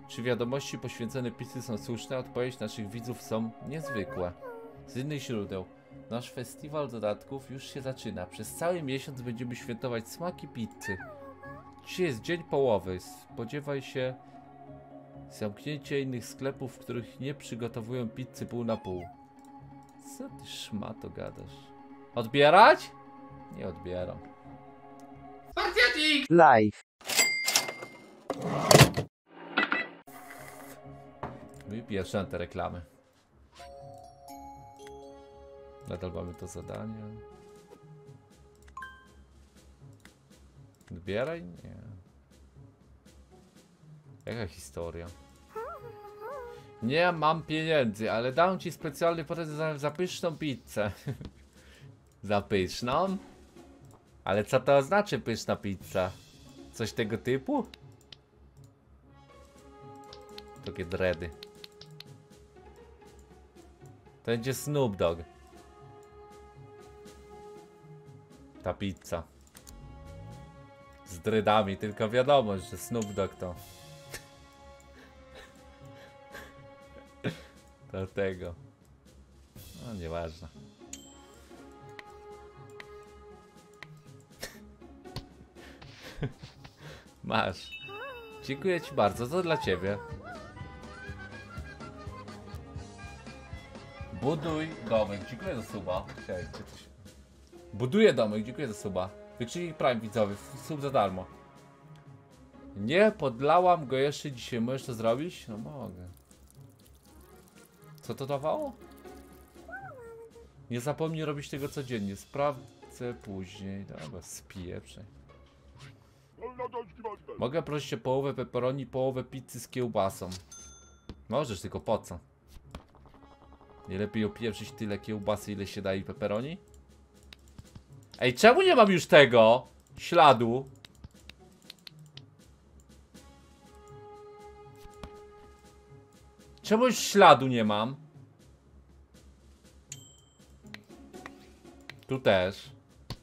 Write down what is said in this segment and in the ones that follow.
Czy wiadomości poświęcone pizzy są słuszne? Odpowiedź naszych widzów są niezwykłe. Z innych źródeł. Nasz festiwal dodatków już się zaczyna. Przez cały miesiąc będziemy świętować smaki pizzy. Dzisiaj jest dzień połowy. Spodziewaj się zamknięcia innych sklepów, w których nie przygotowują pizzy pół na pół. Co ty szmato gadasz? Odbierać? Nie odbieram. Live. No i pierwsze na te reklamy. Nadal mamy to zadanie. Odbieraj? Nie. Jaka historia? Nie mam pieniędzy, ale dam ci specjalny prezent za pyszną pizzę. Za pyszną? Ale co to znaczy pyszna pizza? Coś tego typu? Takie dready. To będzie Snoop Dogg. Ta pizza. Z dreadami, tylko wiadomo, że Snoop Dogg to... Do tego. No nieważne. Masz. Dziękuję ci bardzo, to dla ciebie. Buduj domek, dziękuję za suba. Buduję domek, dziękuję za suba. Wykrzyknik Prime widzowy, sub za darmo. Nie podlałam go jeszcze dzisiaj, możesz to zrobić? No mogę. Co to dawało? Nie zapomnij robić tego codziennie, sprawdzę później. Dobra, spieprzę. Mogę prosić o połowę pepperoni, połowę pizzy z kiełbasą. Możesz, tylko po co? Nie lepiej opieprzyć tyle kiełbasy, ile się daje pepperoni? Ej, czemu nie mam już tego śladu? Czemu już śladu nie mam? Tu też.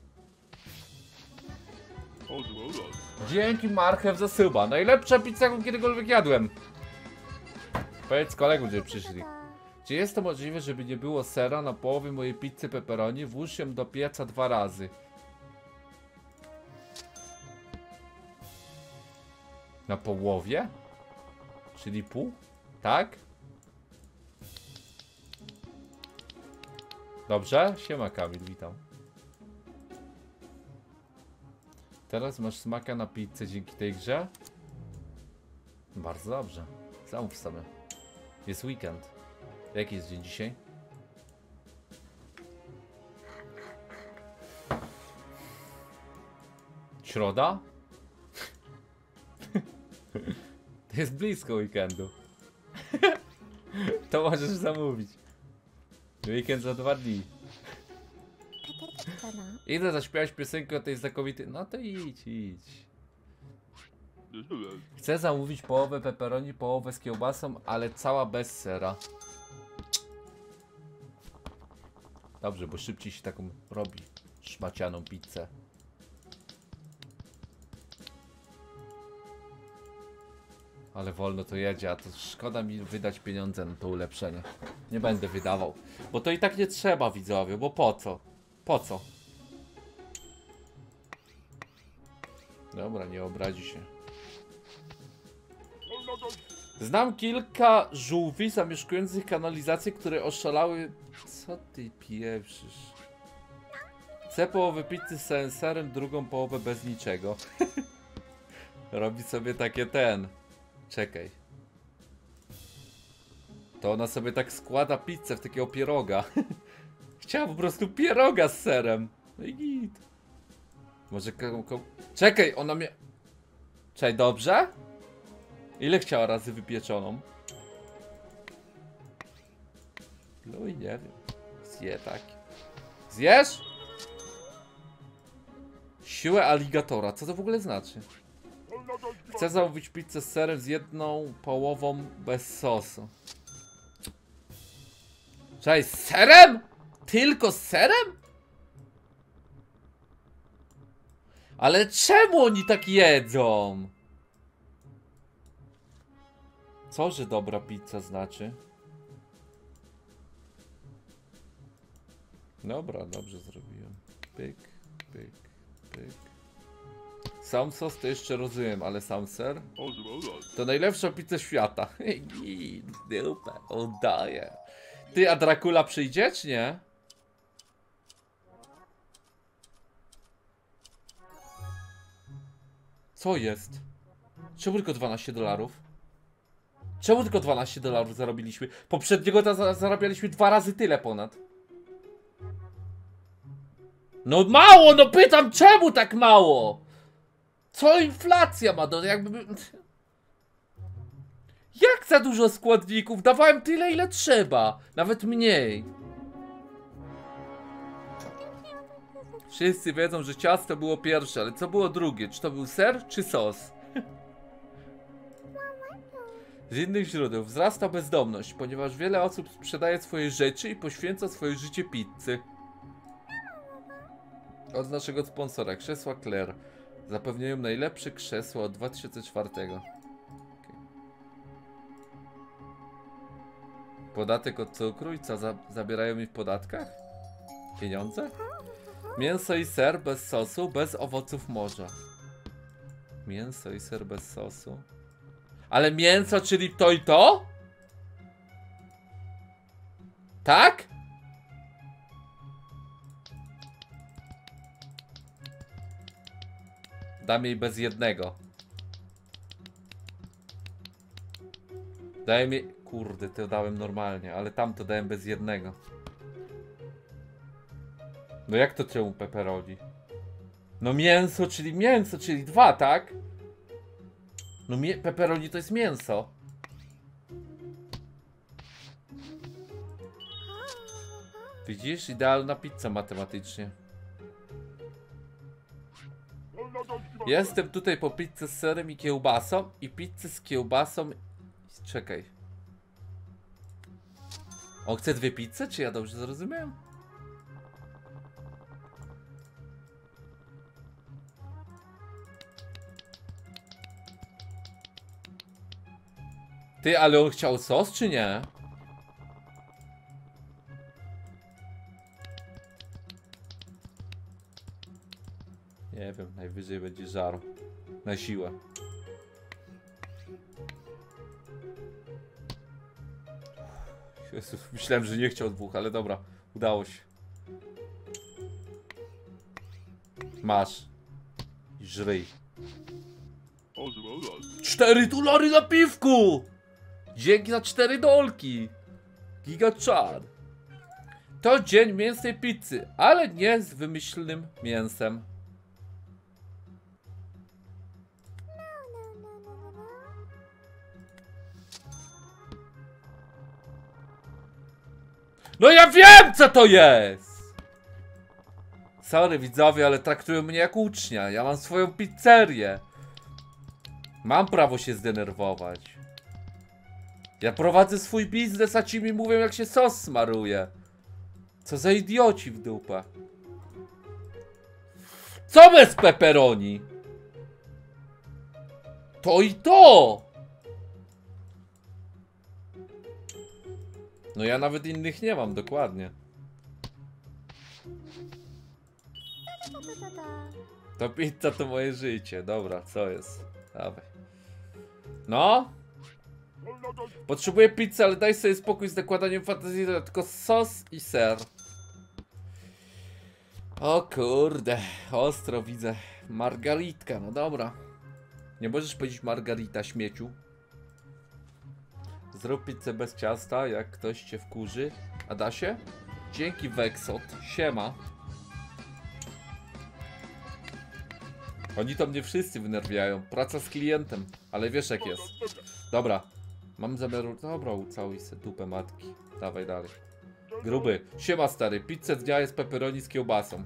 Dzięki marchew za suba. Najlepsza pizza, jaką kiedykolwiek jadłem. Powiedz kolegom, że przyszli. Czy jest to możliwe, żeby nie było sera na połowie mojej pizzy pepperoni? Włóż ją do pieca 2 razy. Na połowie? Czyli pół? Tak? Dobrze? Siema Kamil, witam. Teraz masz smaka na pizzę dzięki tej grze? Bardzo dobrze. Zamów sobie. Jest weekend. Jaki jest dzień dzisiaj? Środa? To jest blisko weekendu. To możesz zamówić. Weekend za 2 dni. Idę zaśpiewać piosenkę o tej znakomitej... No to idź. Chcę zamówić połowę pepperoni, połowę z kiełbasą, ale cała bez sera. Dobrze, bo szybciej się taką robi szmacianą pizzę. Ale wolno to jedzie, a to szkoda mi wydać pieniądze na to ulepszenie. Nie będę wydawał. Bo to i tak nie trzeba, widzowie, bo po co? Po co? Dobra, nie obrazi się. Znam kilka żółwi zamieszkujących kanalizację, które oszalały... Co ty pieprzysz? Chcę połowę pizzy z senserem, drugą połowę bez niczego. Robi sobie takie Czekaj. To ona sobie tak składa pizzę w takiego pieroga. Chciała po prostu pieroga z serem. No i git. Może Czekaj, ona mnie... Czekaj, dobrze? Ile chciała razy wypieczoną? No i nie wiem. Zje tak. Zjesz? Siłę aligatora. Co to w ogóle znaczy? Chcę zamówić pizzę z serem z 1 połową bez sosu. Czekaj, z serem? Tylko z serem? Ale czemu oni tak jedzą? Co, że dobra pizza znaczy? Dobra, dobrze zrobiłem. Pyk, pyk, pyk. Sam sos to jeszcze rozumiem, ale sam ser? To najlepsza pizza świata. I dupę, oddaję. Ty, a Dracula przyjdzie, czy nie? Co jest? Czemu tylko $12? Czemu tylko $12 zarobiliśmy? Poprzedniego zarabialiśmy 2 razy tyle ponad. No mało, no pytam, czemu tak mało? Co inflacja ma do... jakby... Jak za dużo składników? Dawałem tyle, ile trzeba. Nawet mniej. Wszyscy wiedzą, że ciasto było pierwsze, ale co było drugie? Czy to był ser, czy sos? Z innych źródeł wzrasta bezdomność, ponieważ wiele osób sprzedaje swoje rzeczy i poświęca swoje życie pizzy. Od naszego sponsora, krzesła Claire. Zapewniają najlepsze krzesła od 2004. Okay. Podatek od cukru i co zabierają mi w podatkach? Pieniądze? Mięso i ser bez sosu, bez owoców morza. Mięso i ser bez sosu. Ale mięso, czyli to i to? Tak? Dam jej bez jednego. Daj mi... Kurde, to dałem normalnie, ale tamto dałem bez jednego. No jak to czemu pepperoni? No mięso, czyli 2, tak? No pepperoni to jest mięso. Widzisz? Idealna pizza matematycznie. Jestem tutaj po pizzę z serem i kiełbasą i pizzę z kiełbasą... Czekaj. On chce 2 pizze? Czy ja dobrze zrozumiałem? Ty, ale on chciał sos, czy nie? Nie wiem, najwyżej będzie żarł. Na siłę. Jezus, myślałem, że nie chciał 2, ale dobra, udało się. Masz. I żryj. $4 na piwku! Dzięki za 4 dolki. Giga czar. To dzień mięsnej pizzy, ale nie z wymyślnym mięsem. No ja wiem, co to jest! Sorry widzowie, ale traktują mnie jak ucznia. Ja mam swoją pizzerię. Mam prawo się zdenerwować. Ja prowadzę swój biznes, a ci mi mówią, jak się sos smaruje. Co za idioci w dupę. Co bez pepperoni? To i to! No ja nawet innych nie mam, dokładnie. To pizza to moje życie. Dobra, co jest? Dawaj. No? Potrzebuję pizzy, ale daj sobie spokój z nakładaniem fantazji, tylko sos i ser. O kurde, ostro widzę. Margaritka, no dobra. Nie możesz powiedzieć margarita, śmieciu. Zrób pizzę bez ciasta, jak ktoś cię wkurzy. A da się? Dzięki Vexot, siema. Oni to mnie wszyscy wynerwiają. Praca z klientem, ale wiesz jak jest. Dobra, mam zamiar... Dobra, ucałuj se dupę matki. Dawaj dalej. Gruby, siema stary, pizzę dnia jest pepperoni z kiełbasą.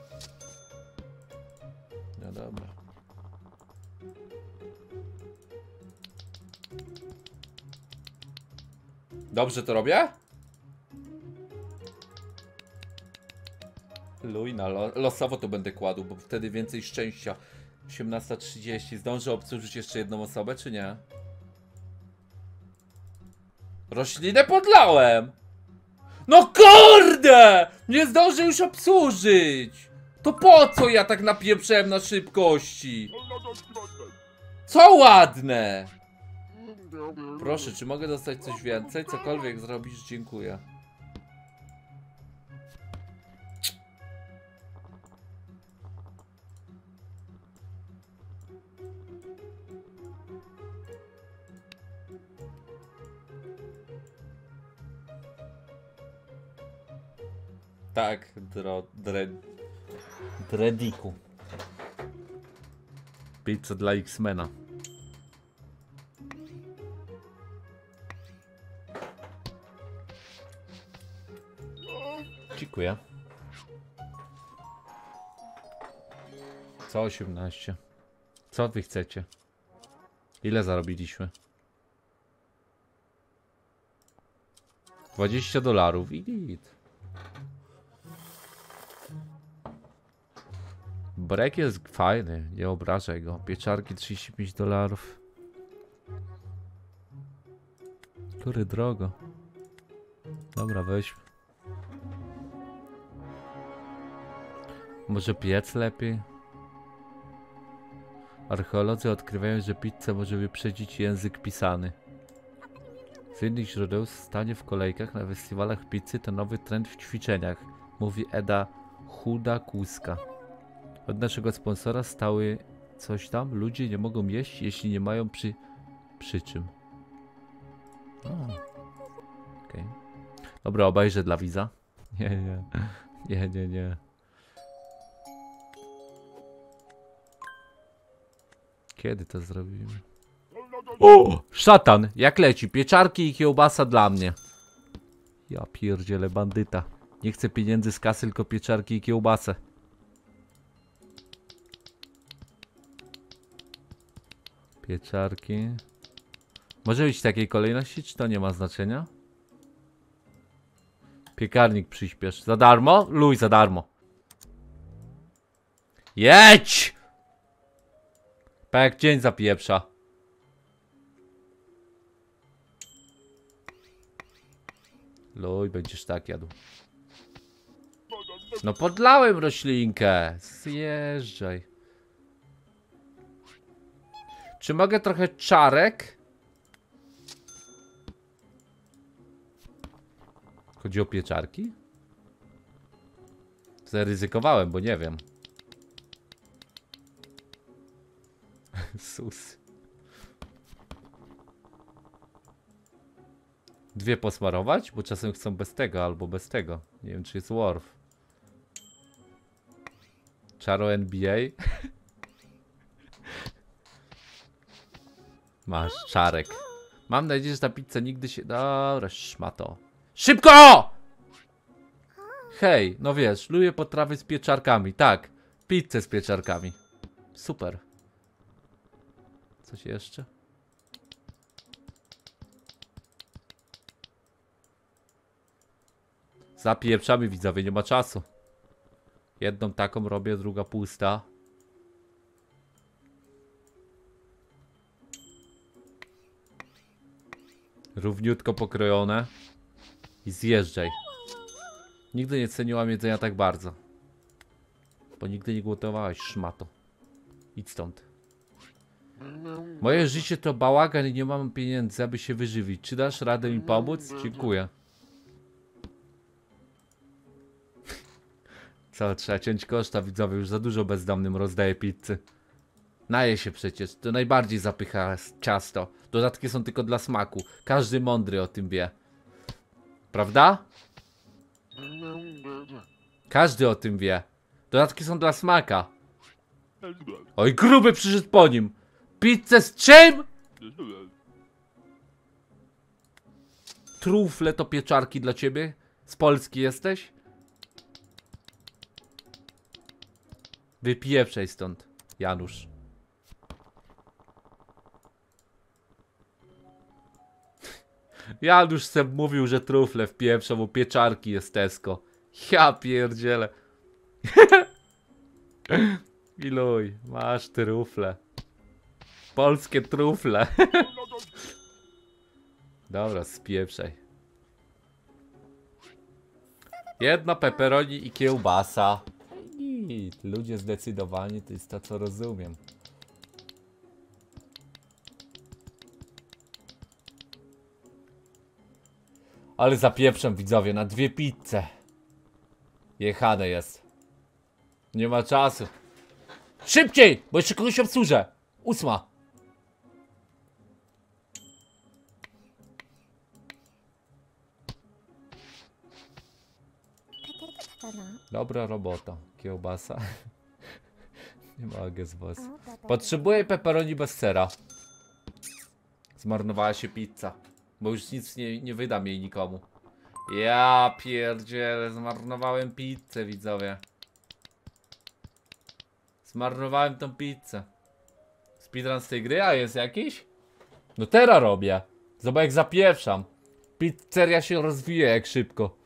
No dobra. Dobrze to robię? Lujna, losowo to będę kładł, bo wtedy więcej szczęścia. 18:30. Zdążę obsłużyć jeszcze jedną osobę, czy nie? Roślinę podlałem! No kurde! Nie zdążę już obsłużyć! To po co ja tak napieprzałem na szybkości? Co ładne! Proszę, czy mogę dostać coś więcej? Cokolwiek zrobisz, dziękuję. Tak, Drediku. Pizza dla X-Mena. Dziękuję. Co 18? Co wy chcecie? Ile zarobiliśmy? $20 i git. Brek jest fajny, nie obrażaj go. Pieczarki $35. Który drogo. Dobra, weźmy. Może piec lepiej? Archeolodzy odkrywają, że pizzę może wyprzedzić język pisany. Z innych źródeł stanie w kolejkach na festiwalach pizzy to nowy trend w ćwiczeniach, mówi Eda Chuda-Kuska. Od naszego sponsora stały coś tam. Ludzie nie mogą jeść, jeśli nie mają przy czym. Okej. Dobra, obejrzę dla widza. Nie. Kiedy to zrobimy? O! Szatan! Jak leci? Pieczarki i kiełbasa dla mnie. Ja pierdzielę, bandyta. Nie chcę pieniędzy z kasy, tylko pieczarki i kiełbasę. Pieczarki. Może być w takiej kolejności, czy to nie ma znaczenia? Piekarnik przyspiesz. Za darmo? Luj, za darmo. Jedź! Pa jak dzień zapieprza. Luj, będziesz tak jadł. No podlałem roślinkę. Zjeżdżaj. Czy mogę trochę czarek? Chodzi o pieczarki? Zaryzykowałem, bo nie wiem. Sus. Dwie posmarować? Bo czasem chcą bez tego albo bez tego. Nie wiem, czy jest Worf. Czaro NBA. Masz czarek. Mam nadzieję, że ta pizza nigdy się... Dobra, szmato. Szybko! Hej, no wiesz, lubię potrawy z pieczarkami. Tak, pizzę z pieczarkami. Super. Coś jeszcze? Zapieprzamy, widzowie, nie ma czasu. Jedną taką robię, druga pusta. Równiutko pokrojone. I zjeżdżaj. Nigdy nie ceniłam jedzenia tak bardzo. Bo nigdy nie gotowałeś, szmato. Idź stąd. Moje życie to bałagan i nie mam pieniędzy, aby się wyżywić. Czy dasz radę mi pomóc? Dziękuję. Co, trzeba ciąć koszta, widzowie. Już za dużo bezdomnym rozdaje pizzy. Naje się przecież. To najbardziej zapycha ciasto. Dodatki są tylko dla smaku. Każdy mądry o tym wie. Prawda? Każdy o tym wie. Dodatki są dla smaka. Oj, gruby przyszedł po nim. Pizzę z czym? Trufle to pieczarki dla ciebie? Z Polski jesteś? Wypieprzaj stąd, Janusz. Janusz se mówił, że trufle wpieprzą, bo pieczarki jest Tesco. Ja pierdzielę. Iluj, masz trufle. Polskie trufle. Dobra, spieprzaj. Jedna pepperoni i kiełbasa. I ludzie zdecydowani, to jest to, co rozumiem. Ale zapieprzam, widzowie, na 2 pizze. Jechane jest. Nie ma czasu. Szybciej, bo jeszcze kogoś obsłużę. 8. Dobra robota. Kiełbasa. Nie mogę z was. Potrzebuję pepperoni bez sera. Zmarnowała się pizza. Bo już nic nie wydam jej nikomu. Ja pierdzielę, zmarnowałem pizzę, widzowie. Zmarnowałem tą pizzę. Speedrun z tej gry, a jest jakiś? No teraz robię. Zobacz jak zapieprzam. Pizzeria się rozwija jak szybko.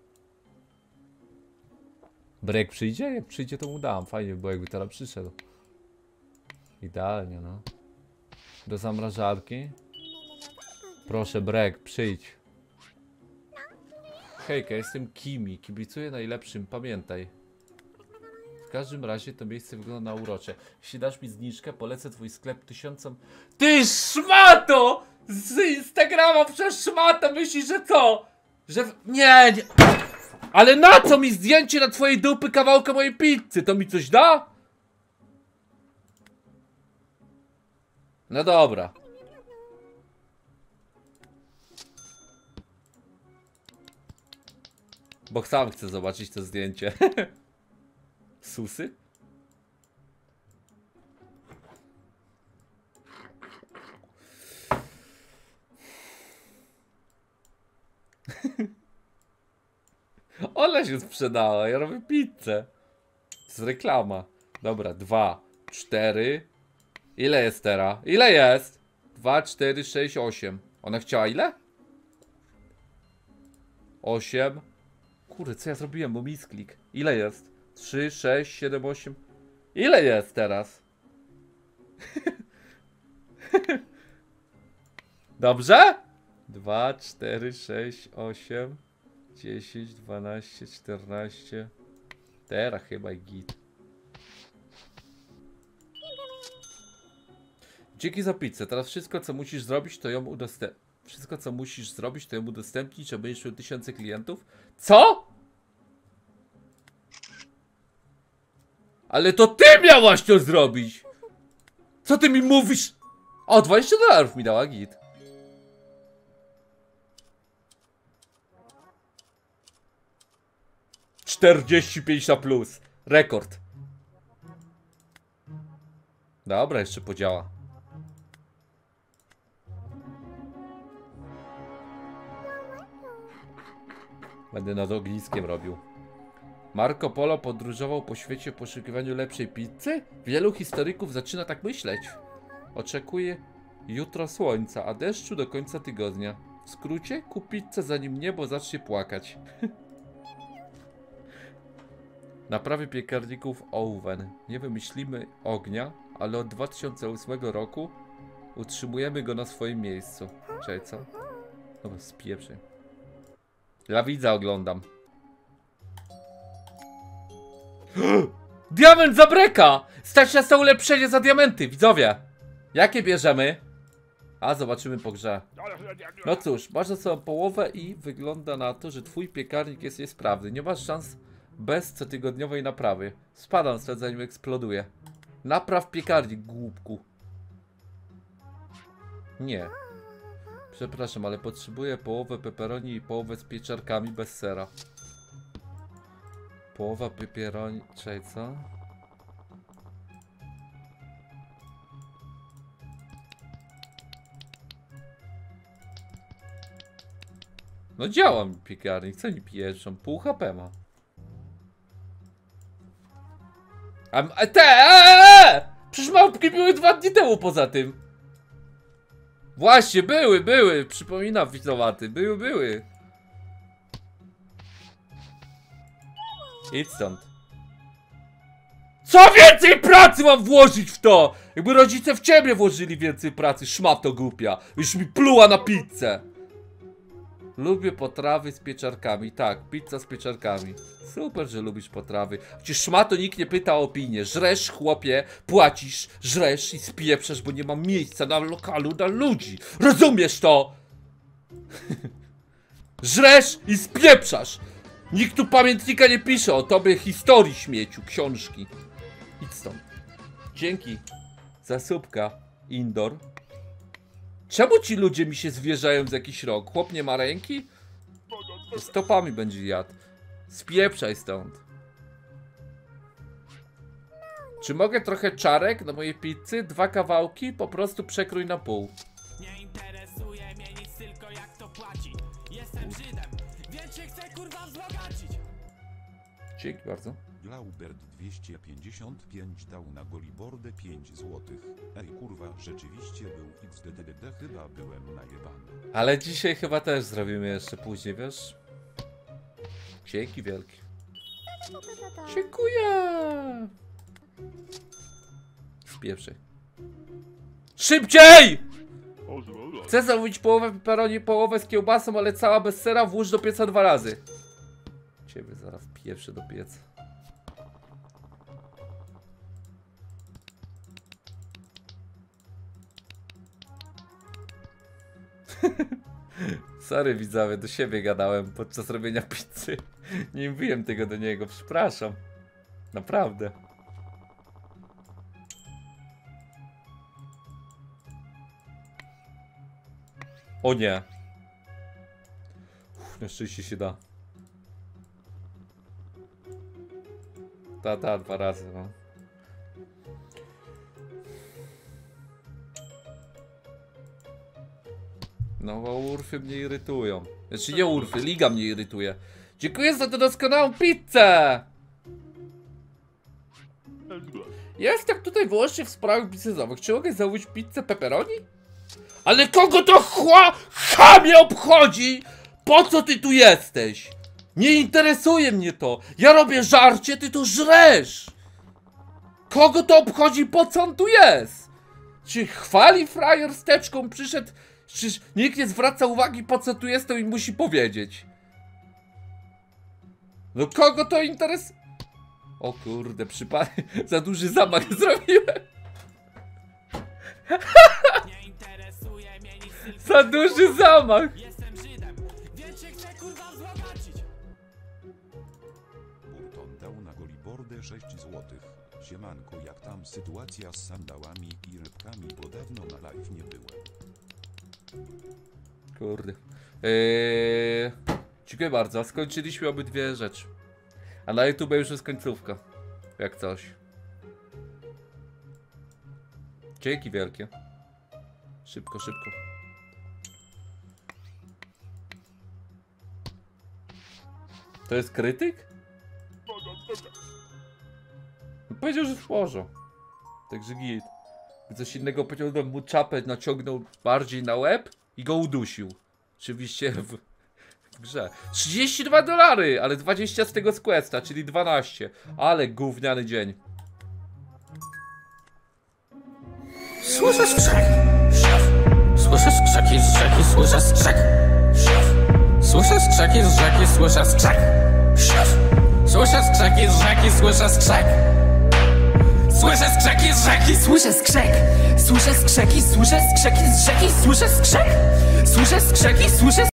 Break przyjdzie? Jak przyjdzie to mu dam. Fajnie by było jakby teraz przyszedł. Idealnie no. Do zamrażarki. Proszę break, przyjdź. Hejka, jestem Kimi. Kibicuję najlepszym, pamiętaj. W każdym razie to miejsce wygląda na urocze. Jeśli dasz mi zniżkę, polecę twój sklep 1000... Ty szmato! Z Instagrama przez szmata myślisz, że co? Że... Nie. Ale na co mi zdjęcie na twojej dupy kawałka mojej pizzy? To mi coś da? No dobra. Bo sam chcę zobaczyć to zdjęcie. Susy? Ona się sprzedała, ja robię pizzę. To jest reklama. Dobra, 2, 4. Ile jest teraz? Ile jest? 2, 4, 6, 8. Ona chciała ile? 8. Kurde, co ja zrobiłem, bo misklik. Ile jest? 3, 6, 7, 8. Ile jest teraz? Dobrze? 2, 4, 6, 8, 10, 12, 14. Teraz chyba i git. Dzięki za pizzę. Teraz wszystko co musisz zrobić to ją udostępnić. Wszystko co musisz zrobić to ją udostępnić, żeby będziesz miał 1000 klientów. Co? Ale to ty miałaś to zrobić! Co ty mi mówisz? O, $20 mi dała git. $45 na plus. Rekord. Dobra, jeszcze podziała. Będę nad ogniskiem robił. Marco Polo podróżował po świecie w poszukiwaniu lepszej pizzy? Wielu historyków zaczyna tak myśleć. Oczekuje jutro słońca, a deszczu do końca tygodnia. W skrócie, kup pizzę zanim niebo zacznie płakać. Naprawy piekarników Owen. Nie wymyślimy ognia, ale od 2008 roku utrzymujemy go na swoim miejscu. Czekaj, co? Dobra, spieprzę. Ja widza oglądam. Diament za breka! Stać nas na ulepszenie za diamenty, widzowie! Jakie bierzemy? A, zobaczymy po grze. No cóż, masz za sobą połowę i wygląda na to, że twój piekarnik jest niesprawny. Nie masz szans bez cotygodniowej naprawy. Spadam stąd zanim eksploduje. Napraw piekarnik, głupku. Nie. Przepraszam, ale potrzebuję połowę pepperoni i połowę z pieczarkami bez sera. Połowa pepperoni... Czekaj, co? No działa mi piekarnik, co nie pieczą? Pół HP ma. Przecież małpki były 2 dni temu poza tym. Właśnie, były. Przypominam, widzowaty. Były. Idź stąd. Co więcej pracy mam włożyć w to? Jakby rodzice w ciebie włożyli więcej pracy, szmato głupia. Już mi pluła na pizzę. Lubię potrawy z pieczarkami. Tak, pizza z pieczarkami. Super, że lubisz potrawy. Przecież szmato nikt nie pyta o opinię. Żresz, chłopie, płacisz, żresz i spieprzasz, bo nie mam miejsca na lokalu dla ludzi. Rozumiesz to? Żresz i spieprzasz. Nikt tu pamiętnika nie pisze o tobie historii, śmieciu, książki. Idź stąd. Dzięki za subka, Indor. Czemu ci ludzie mi się zwierzają za jakiś rok? Chłop nie ma ręki? Stopami będzie jadł. Spieprzaj stąd. Czy mogę trochę czarek na mojej pizzy? 2 kawałki? Po prostu przekrój na pół. Nie interesuje mnie nic, tylko jak to płaci. Jestem Żydem, więc się chcę kurwa wzbogacić. Dzięki bardzo. Glaubert 255 dał na Golibordę 5 złotych. Ej kurwa, rzeczywiście był XDDD, chyba byłem najebany. Ale dzisiaj chyba też zrobimy jeszcze później, wiesz? Dzięki wielkie. Dziękuję. Spieprzaj. Szybciej! Chcę zamówić połowę pepperoni, połowę z kiełbasą, ale cała bez sera, włóż do pieca 2 razy. Ciebie zaraz pieprzę do pieca. Sorry widzowie, do siebie gadałem podczas robienia pizzy. Nie mówiłem tego do niego, przepraszam. Naprawdę. O nie. Na szczęście się da. Ta, 2 razy, no. No, bo urfy mnie irytują. Znaczy nie urfy, liga mnie irytuje. Dziękuję za tę doskonałą pizzę! Jestem tutaj wyłącznie w sprawach biznesowych. Czy mogę zamówić pizzę pepperoni? Ale kogo to chamie obchodzi? Po co ty tu jesteś? Nie interesuje mnie to. Ja robię żarcie, ty tu żresz. Kogo to obchodzi, po co on tu jest? Czy chwali frajer z teczką przyszedł? Przecież nikt nie zwraca uwagi, po co tu jestem i musi powiedzieć. No kogo to interesuje? O kurde, przypadek za duży zamach zrobiłem. Nie interesuje mnie nic, tylko Za duży zamach. jestem Żydem, więc się chcę kurwa wzbogacić. Burton dał na Golibordę 6 złotych. Siemanko, jak tam sytuacja z sandałami i rybkami, bo dawno na live nie byłem. Kurde. Dziękuję bardzo. Skończyliśmy obydwie rzeczy. A na YouTube już jest końcówka. Jak coś. Dzięki wielkie. Szybko, szybko. To jest krytyk? No powiedział, że w porządku. Także git. Coś innego powiedział, bym mu czapę naciągnął bardziej na łeb i go udusił. Oczywiście w grze. $32, ale 20 z tego z questa, czyli 12. Ale gówniany dzień. Słyszę skrzek. Słyszę skrzeki z rzeki, słyszę skrzek. Słyszę skrzeki z rzeki, słyszę skrzek. Słyszę skrzeki z rzeki, słyszę skrzek. Słyszę skrzeki z rzeki, słyszę skrzek. Słyszę skrzeki, słyszę skrzeki z rzeki, słyszę skrzek. Słyszę skrzeki, słyszę